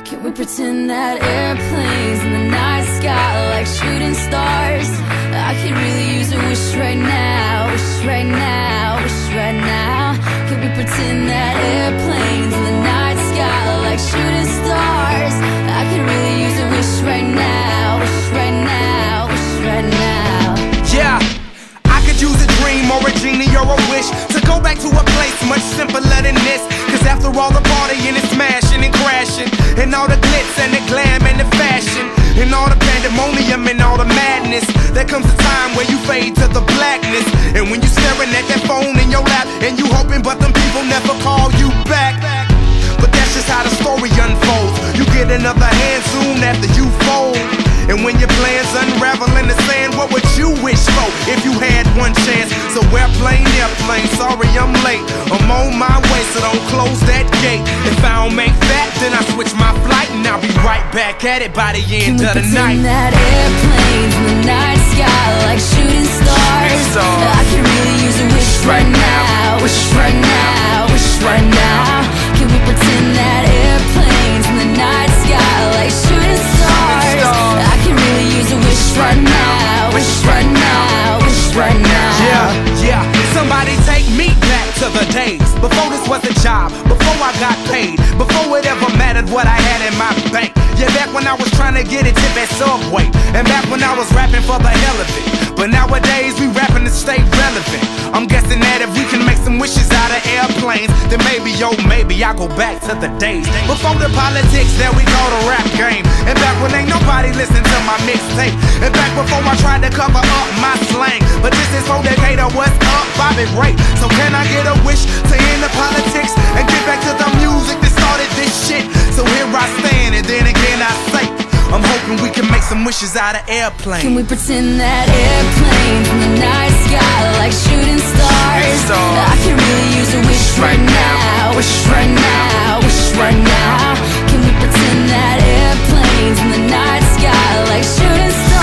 Can we pretend that airplanes in the night sky are like shooting stars? I could really use a wish right now, wish right now, wish right now. Can we pretend that airplanes in the night sky are like shooting stars? I could really use a wish right now, wish right now, wish right now. Yeah, I could use a dream or a genie or a wish to go back to a place much simpler than this. Cause after all the partying and smashing and crashing, and all the glitz and the glam and the fashion, and all the pandemonium and all the madness, there comes a time where you fade to the blackness. And when you staring at that phone in your lap, and you hoping but them people never call you back. But that's just how the story unfolds. You get another hand soon after you fold. And when your plans unravel in the sand, what would you wish for if you had one chance? So airplane, sorry I'm late. I'm on my way, so don't close that gate. If I don't make that, then I switch my flight, and I'll be right back at it by the end of the night. Can we pretend that airplanes in the night sky like shooting stars? I can really use a wish right now, wish right now, wish right now. Can we pretend that airplanes in the night sky like shooting stars? I can really use a wish right now, wish right now, wish right now. Yeah, somebody take me back to the days before this was a job, before I got paid, before it ever mattered what I had in my bank. Yeah, back when I was trying to get a tip at Subway, and back when I was rapping for the hell of it. But nowadays we rapping to stay relevant. I'm guessing that if we can make some wishes out of airplanes, then maybe, oh maybe I'll go back to the days before the politics, there we go, the rap game. And back when ain't nobody listened to my mixtape, and back before I tried to cover up my slang. But this is for Decatur, what's up, Bobby Ray? So can I get a wish to end the politics and get back to the music that started this shit? So here I stand, and then again I say, I'm hoping we can make some wishes out of airplanes. Can we pretend that airplanes in the night sky like shooting stars? I can really use a wish right now, wish right now, wish right now. Can we pretend that airplanes in the night sky like shooting stars?